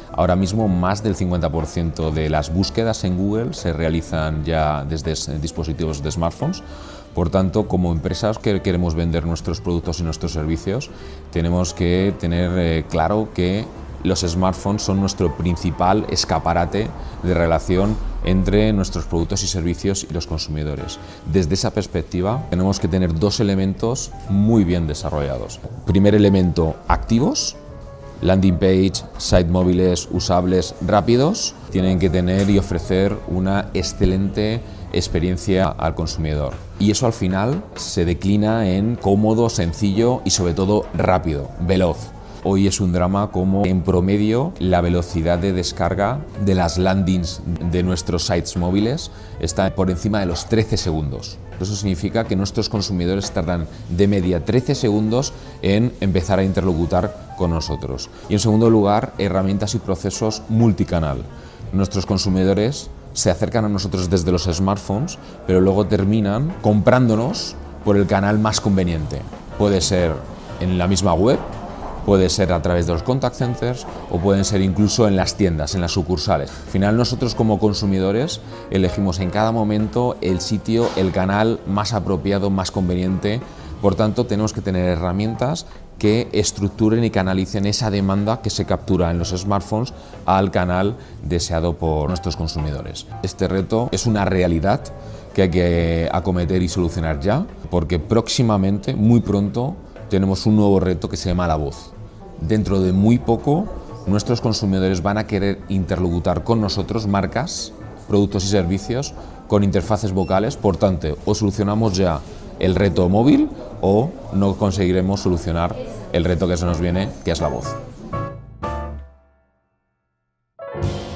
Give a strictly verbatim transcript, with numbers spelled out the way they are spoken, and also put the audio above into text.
Ahora mismo más del cincuenta por ciento de las búsquedas en Google se realizan ya desde dispositivos de smartphones. Por tanto, como empresas que queremos vender nuestros productos y nuestros servicios, tenemos que tener eh, claro que los smartphones son nuestro principal escaparate de relación entre nuestros productos y servicios y los consumidores. Desde esa perspectiva, tenemos que tener dos elementos muy bien desarrollados. Primer elemento, activos. Landing page, site móviles, usables, rápidos, tienen que tener y ofrecer una excelente experiencia al consumidor. Y eso al final se declina en cómodo, sencillo y sobre todo rápido, veloz. Hoy es un drama como en promedio la velocidad de descarga de las landings de nuestros sites móviles está por encima de los trece segundos. Eso significa que nuestros consumidores tardan de media trece segundos en empezar a interlocutar con nosotros. Y en segundo lugar, herramientas y procesos multicanal. Nuestros consumidores se acercan a nosotros desde los smartphones, pero luego terminan comprándonos por el canal más conveniente. Puede ser en la misma web, puede ser a través de los contact centers o pueden ser incluso en las tiendas, en las sucursales. Al final nosotros como consumidores elegimos en cada momento el sitio, el canal más apropiado, más conveniente. Por tanto, tenemos que tener herramientas que estructuren y canalicen esa demanda que se captura en los smartphones al canal deseado por nuestros consumidores. Este reto es una realidad que hay que acometer y solucionar ya, porque próximamente, muy pronto, tenemos un nuevo reto que se llama la voz. Dentro de muy poco, nuestros consumidores van a querer interlocutar con nosotros, marcas, productos y servicios, con interfaces vocales. Por tanto, o solucionamos ya el reto móvil o no conseguiremos solucionar el reto que se nos viene, que es la voz.